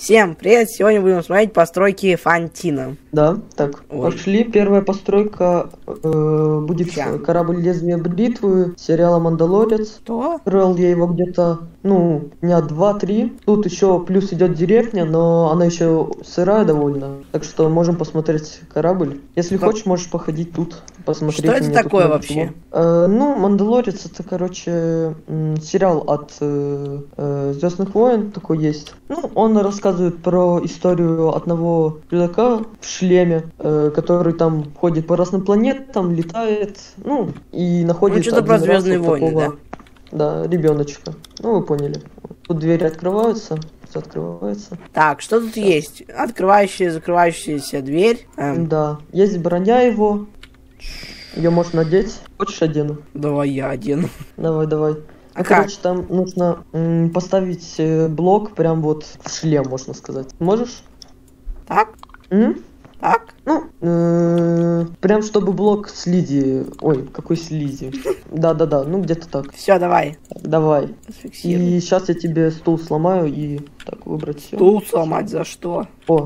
Всем привет! Сегодня будем смотреть постройки Фантина. Да, так, пошли. Первая постройка будет корабль Лезвие Бритвы, сериала Мандалорец. Что? Строил я его где-то, дня 2-3. Тут еще плюс идет деревня, но она еще сырая довольно. Так что можем посмотреть корабль. Если хочешь, можешь походить тут, посмотреть. Что это такое вообще? Мандалорец это, сериал от Звездных войн такой есть. Он рассказывает про историю одного чудака в шлеме, который там ходит по разным планетам, летает, и находит что-то про Звездные войны, такого, да, ребеночка. Вы поняли. Тут двери открываются, все открывается. Так, что тут есть? Открывающая и закрывающаяся дверь. Да, есть броня его. Ее можно надеть. Хочешь, одену? Давай я одену. Давай. Там нужно поставить блок прям вот в шлем, можно сказать. Можешь? Так? Так? Прям чтобы блок слизи. Ой, какой слизи? Да, где-то так. Все, давай. Давай. И сейчас я тебе стул сломаю и так выбрать все. Стул сломать за что?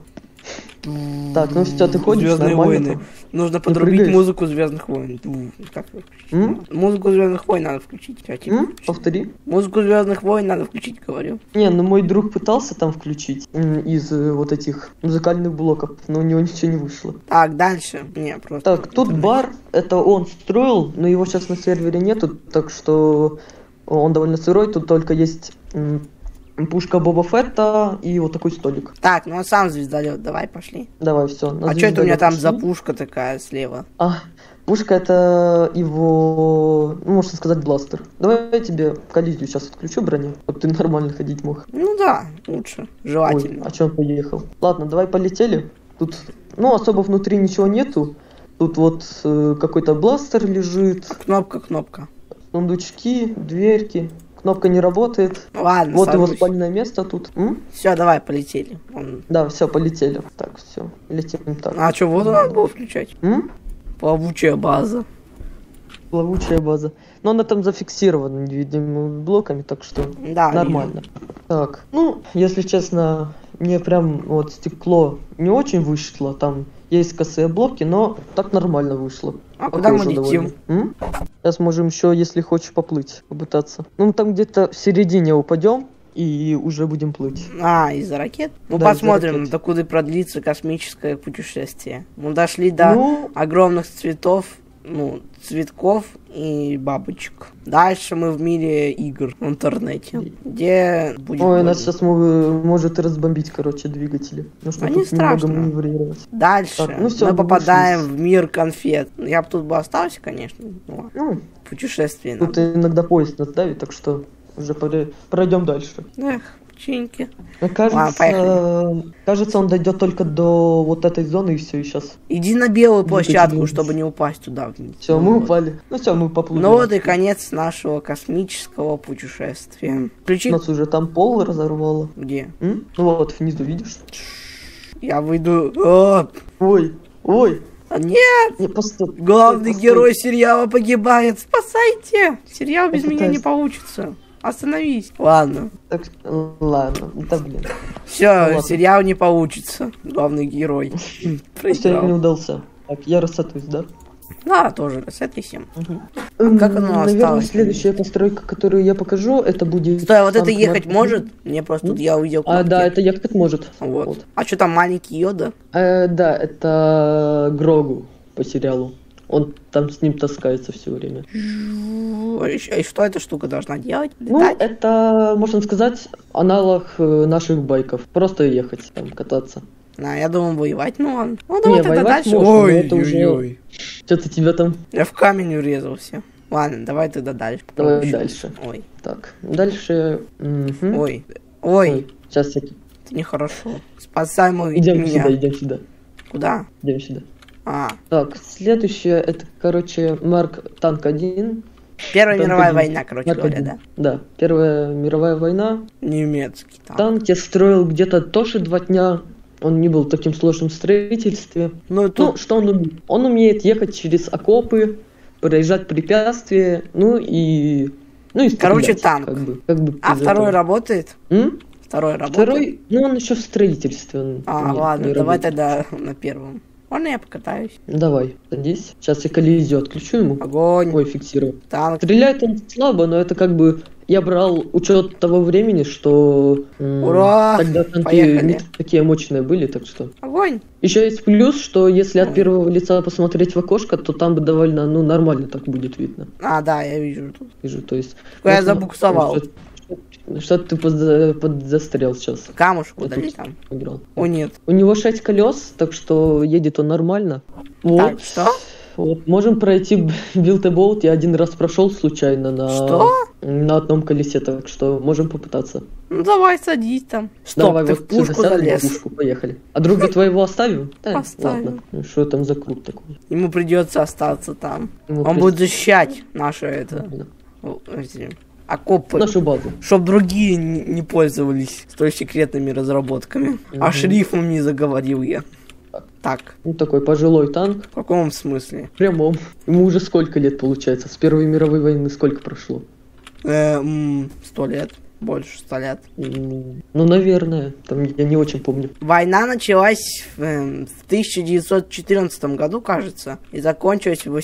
Так, все, ты ходишь. Звездные войны. Нужно подрубить музыку Звездных войн. Как музыку Звездных войн надо включить. Повтори. Музыку Звездных войн надо включить, говорю. Не, мой друг пытался там включить из вот этих музыкальных блоков, но у него ничего не вышло. Так, дальше. Не, просто. Так, тут бар, это он строил, но его сейчас на сервере нету, так что он довольно сырой, тут только есть пушка Боба Фетта и вот такой столик. Так, он сам звездолет, давай пошли. Давай, все. А что это у меня там за пушка такая слева? Пушка это его, можно сказать, бластер. Давай я тебе коллизию сейчас отключу броню, чтобы ты нормально ходить мог. Да, лучше, желательно. А че он поехал? Ладно, давай полетели. Тут, особо внутри ничего нету. Тут вот какой-то бластер лежит. Кнопка. Сундучки, дверки. Кнопка не работает. Ладно, вот его спальное место тут. Все, давай, полетели. Да, все, полетели. Так, все, летим так. А что, воду надо было включать? Плавучая база. Плавучая база. Но она там зафиксирована невидимыми блоками, так что нормально. Вижу. Так, если честно, мне прям вот стекло не очень вышло. Там есть косые блоки, но так нормально вышло. А куда мы летим? Сейчас можем еще, если хочешь, поплыть, попытаться. Там где-то в середине упадем и уже будем плыть. Из-за ракет? Посмотрим, докуда продлится космическое путешествие. Мы дошли до огромных цветков и бабочек. Дальше мы в мире игр в интернете, где будет... нас сейчас может разбомбить, двигатели. Не страшно. Дальше мы попадаем в мир конфет. Я бы тут бы остался, конечно. Путешествие. Тут иногда поезд нас давит, так что уже пройдем дальше. Чинки. Кажется, он дойдет только до вот этой зоны и все, и сейчас. Иди на белую площадку, чтобы не упасть туда. Все, мы упали. Все, мы поплыли. Вот и конец нашего космического путешествия. У нас уже там пол разорвало. Где? Вот, внизу, видишь? Я выйду. Ой. Нет! Главный герой сериала погибает. Спасайте! Сериал без меня не получится. Остановись. Ладно. Ладно. Да блин. Все, сериал не получится. Главный герой. Все, не удался. Так, я рассатываюсь, да? Да, тоже рассатывайся. Как оно осталось? Наверное, следующая постройка, которую я покажу, это будет... Стой, вот это ехать может? Мне просто тут я увидел кнопки. Да, это ехать может. Вот. А что там, маленький Йода? Да, это Грогу по сериалу. Он там с ним таскается все время. И что эта штука должна делать? Это, можно сказать, аналог наших байков. Просто ехать, там, кататься. Я думал, воевать, ладно. Давай тогда дальше. Ой. Что-то тебя там... Я в камень урезался. Ладно, давай тогда дальше. Давай дальше. Ой. Так, дальше... Ой. Сейчас я... Это нехорошо. Спасай меня. Идем сюда. Куда? Идем сюда. Так, следующее, это, Марк Танк 1. Первая мировая война, говоря, да? Да, Первая мировая война. Немецкий танк. Танк я строил где-то тоже 2 дня. Он не был в таким сложном строительстве. Что он умеет? Он умеет ехать через окопы, проезжать препятствия, и стрелять. Танк. Как бы второй работает? Второй работает? Второй, ну он еще в строительстве. Ладно, давай тогда на первом. Можно я покатаюсь? Давай, садись. Сейчас я коллизию отключу ему. Огонь. Ой, фиксирую. Танк. Стреляет он слабо, но это как бы... Я брал учет того времени, что... Ура! Тогда танки Поехали. не такие мощные были, так что... Огонь. Еще есть плюс, что если от первого лица посмотреть в окошко, то там довольно, нормально так будет видно. Да, я вижу тут. Вижу, то есть... Я забуксовал. Что ты подзастрял сейчас? Камушек удали там. Играл. О, нет. У него 6 колес, так что едет он нормально. Вот. Так, что? Вот. Можем пройти Build a Boat. Я один раз прошел случайно на одном колесе, так что можем попытаться. Ну давай, садись там. Стоп, давай, ты вот в пушку сюда сядем, залез. в пушку, поехали. А друга твоего оставим? Да, Оставим. ладно. Ну, что там за круг такой? Ему придется остаться там. Ему Он будет защищать наше окопы. Нашу базу. Чтоб другие не пользовались столь секретными разработками. А шрифмом не заговорил я. Так. Ну, такой пожилой танк. В каком смысле? В прямом. Ему уже сколько лет получается? С Первой мировой войны сколько прошло? 100 лет. Больше 100 лет. Ну, наверное. Там я не очень помню. Война началась в 1914 году, кажется, и закончилась в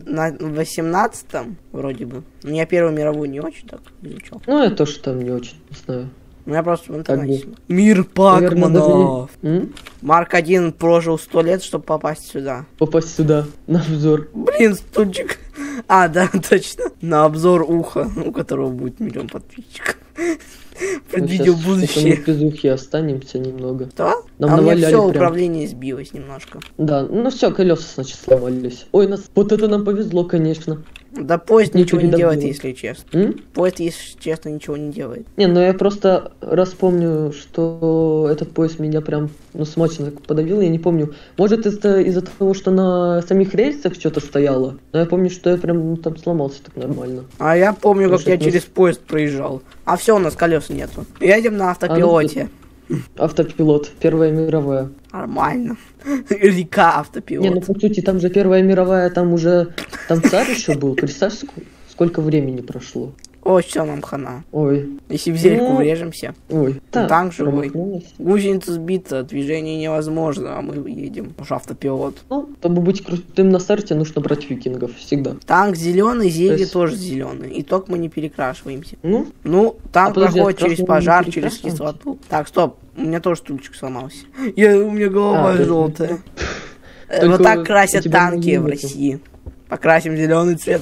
18-м, вроде бы. Но я Первую мировую не очень так изучал. Ну, я тоже там не очень, не знаю. Ну, я просто в интернете. Мир Пакмана. Марк 1 прожил 100 лет, чтобы попасть сюда. Попасть сюда, на обзор. Блин, стульчик. Да, точно. На обзор уха, у которого будет 1 миллион подписчиков. Предвидел будущее. Мы без ухи останемся немного. Что? Нам у меня все прям... управление сбилось немножко. Да, ну все, колеса, значит, сломались. Ой, вот это нам повезло, конечно. Да поезд ничего не делает, было. если честно. Поезд, если честно, ничего не делает. Не, ну я просто раз помню, что этот поезд меня прям, смачно подавил, я не помню. Может, это из-за того, что на самих рельсах что-то стояло. Но я помню, что я прям там сломался так нормально. А я помню, как я через поезд проезжал. А все, у нас колес нету. Едем на автопилоте. Автопилот, Первая мировая. Нормально. Река автопилот. Не, ну по сути, там же Первая мировая, там уже, там царь еще был. Представь, сколько времени прошло. Ой, все, нам хана. Ой. Если в зельку врежемся. Ой. Танк живой. Гусеница сбита, движение невозможно, а мы едем. Уж автопилот. Ну, чтобы быть крутым на старте, нужно брать викингов. Всегда. Танк зеленый, зелье тоже зеленый. Итог мы не перекрашиваемся. Ну, танк проходит через пожар, через кислоту. Так, стоп. У меня тоже стульчик сломался. У меня голова желтая. Вот так красят танки в России. Покрасим зеленый цвет.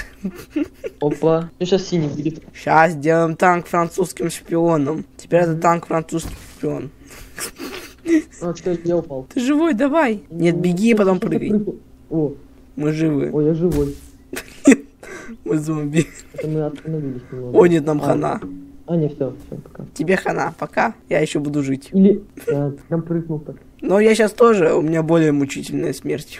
Опа. Ну сейчас синий будет. Сейчас сделаем танк французским шпионом. Теперь это танк французский шпион. Я упал. Ты живой, давай. Нет, беги и потом прыгай. О. Мы живы. Ой, я живой. Мы зомби. Это мы остановились немного. О, нет, нам хана. Не, все, пока. Тебе хана, пока. Я еще буду жить. Или... Я прям прыгнул так. Но я сейчас тоже, у меня более мучительная смерть.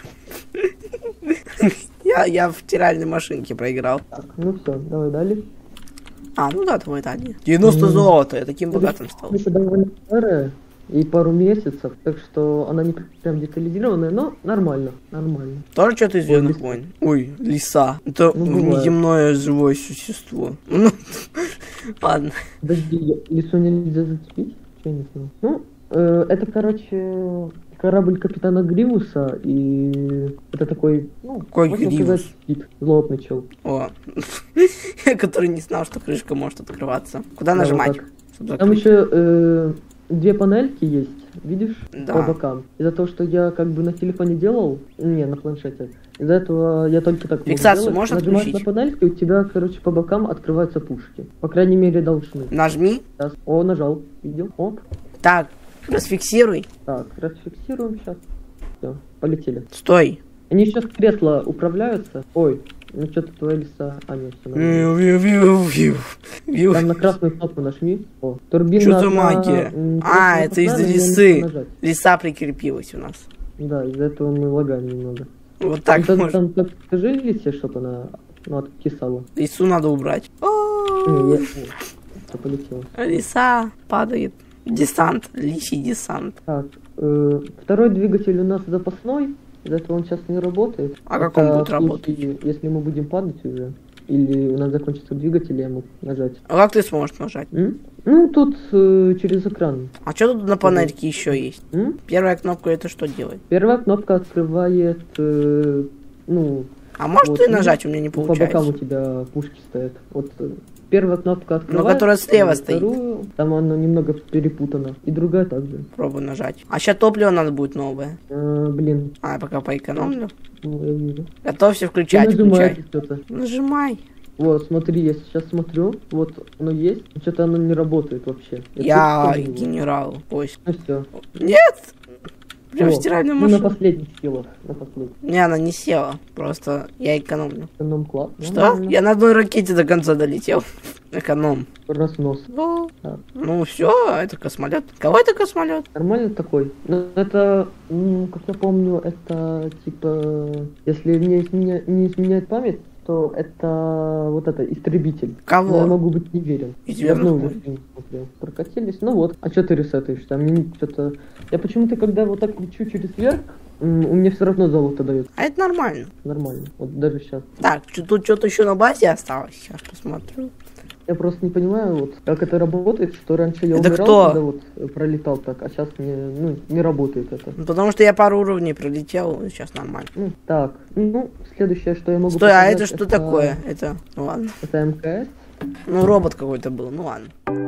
Я в стиральной машинке проиграл. Так, ну все, давай далее. Ну да, давай далее. 90 золота, я таким богатым стал. Это довольно старая, и пару месяцев, так что она не прям детализированная, но нормально. Тоже что-то из Звездных войн? Ой, лиса. Это внеземное живое существо. Ладно. Подожди, лису нельзя зацепить? Я не знаю. Это, короче, корабль капитана Гривуса, и это такой, какой Гривус? Злотный чел. О, который не знал, что крышка может открываться. Куда нажимать? Там еще 2 панельки есть, видишь? Да. По бокам. Из-за того, что я как бы на телефоне делал, на планшете, из-за этого я только так фиксацию можешь нажимаешь отключить? на панельки, у тебя, короче, по бокам открываются пушки. По крайней мере, должны. Нажми. Сейчас. О, нажал. Видел? Оп. Так, расфиксируй. Так, расфиксируем сейчас. Все, полетели. Стой. Они сейчас кресла управляются. Ой, что-то твоя лиса. Нет, все нормально. Там на красную кнопку нажми. О, турбина. Что за магия? Это из-за лисы. Лиса прикрепилась у нас. Да, из-за этого мы лагаем немного. Вот так можно. Там скажи лисе, чтобы она откисала. Лису надо убрать. Полетела. Лиса падает. Десант, лисий десант. Так, второй двигатель у нас запасной, из-за этого он сейчас не работает. А как он будет работать? Если мы будем падать уже. или у нас закончится двигатель, я могу нажать. А как ты сможешь нажать? Ну, тут через экран. А что тут на панельке еще есть? Первая кнопка это что делает? Первая кнопка открывает, ну... А можешь вот, ты нажать, у меня не получается. По бокам у тебя пушки стоят. Вот первая кнопка открывает. Ну, которая слева стоит. Вторую, там оно немного перепутано. И другая также. Пробуй нажать. А сейчас топливо надо будет новое. Блин. А, я пока поэкономлю. Ну, я вижу. Готовься включать, включай. Что-то. Нажимай. Вот, смотри, я сейчас смотрю, вот оно есть, что-то оно не работает вообще. Я генерал. Ой. Ну все. Нет! Прям стиральную машину. На последних силах, на последних. Не, она не села, просто я экономлю. Эконом класс. Что? Я на одной ракете до конца долетел. Эконом. Разнос. Да. Ну все, это космолет. Кого это космолет? Нормально такой. Но это, как я помню, это типа, если мне не изменяет память, то это вот это истребитель. Кого? Но я могу быть не уверен. Я Звездных фильм смотрел. Прокатились. Ну вот. А что ты ресетаешь? Там что-то. Я почему-то, когда вот так кричу через верх, у меня все равно золото дает. А это нормально. Нормально. Вот даже сейчас. Так, тут что-то еще на базе осталось. Сейчас посмотрю. Я просто не понимаю, вот, как это работает, что раньше я это умирал, кто? когда вот пролетал так, а сейчас не работает это. Потому что я пару уровней пролетел, сейчас нормально. Так, следующее, что я могу показать, а это что такое? Это, ну ладно. Это МКС. Ну, робот какой-то был, ну ладно.